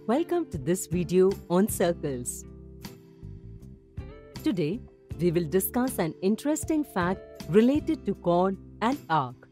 Welcome to this video on circles. Today, we will discuss an interesting fact related to chord and arc.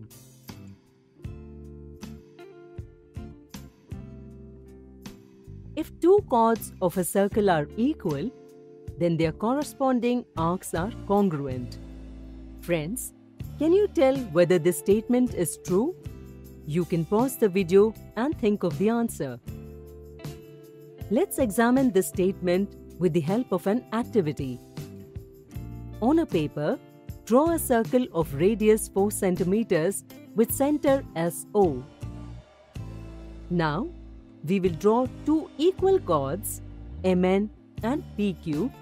If two chords of a circle are equal, then their corresponding arcs are congruent. Friends, can you tell whether this statement is true? You can pause the video and think of the answer. Let's examine this statement with the help of an activity. On a paper, draw a circle of radius 4 cm with center as O. Now, we will draw two equal chords, MN and PQ,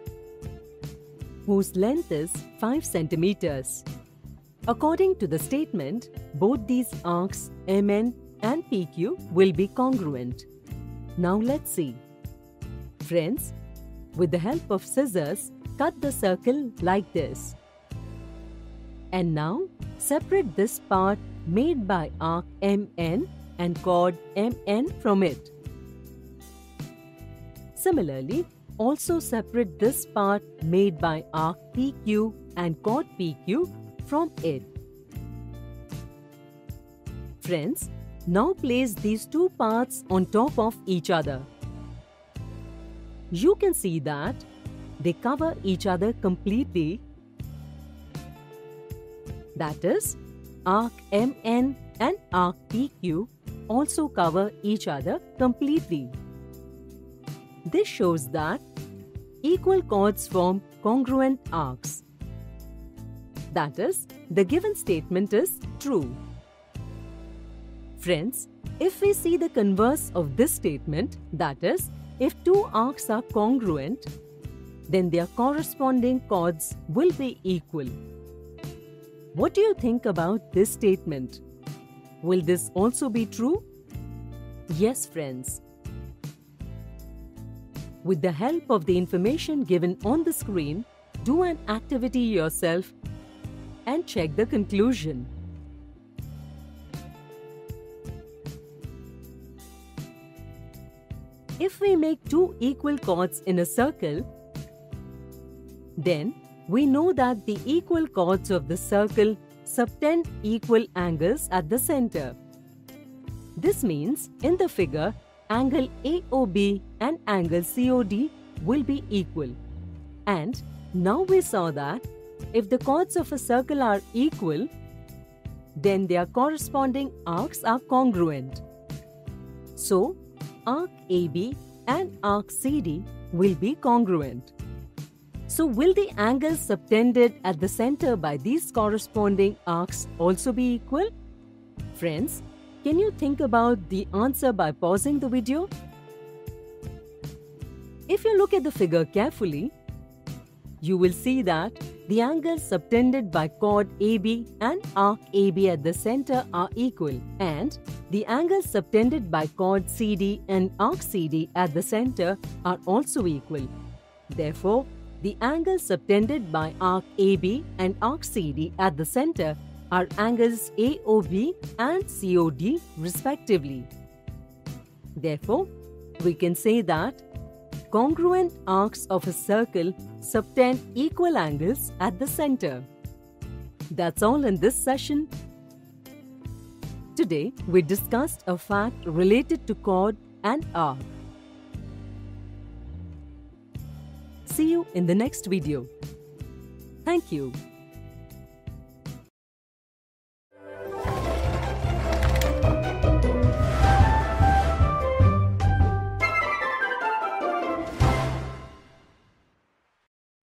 whose length is 5 cm. According to the statement, both these arcs, MN and PQ, will be congruent. Now let's see. Friends, with the help of scissors, cut the circle like this. And now, separate this part made by arc MN and chord MN from it. Similarly, also separate this part made by arc PQ and chord PQ from it. Friends, now place these two parts on top of each other. You can see that they cover each other completely. That is, arc MN and arc PQ also cover each other completely. This shows that equal chords form congruent arcs. That is, the given statement is true. Friends, if we see the converse of this statement, that is, if two arcs are congruent, then their corresponding chords will be equal. What do you think about this statement? Will this also be true? Yes, friends. With the help of the information given on the screen, do an activity yourself and check the conclusion. If we make two equal chords in a circle, then we know that the equal chords of the circle subtend equal angles at the center. This means, in the figure, angle AOB and angle COD will be equal. And now we saw that if the chords of a circle are equal, then their corresponding arcs are congruent. So, arc AB and arc CD will be congruent. So, will the angles subtended at the center by these corresponding arcs also be equal? Friends, can you think about the answer by pausing the video? If you look at the figure carefully, you will see that the angles subtended by chord AB and arc AB at the center are equal, and the angles subtended by chord CD and arc CD at the center are also equal. Therefore, the angles subtended by arc AB and arc CD at the center are angles AOB and COD respectively. Therefore, we can say that congruent arcs of a circle subtend equal angles at the center. That's all in this session. Today, we discussed a fact related to chord and arc. See you in the next video. Thank you.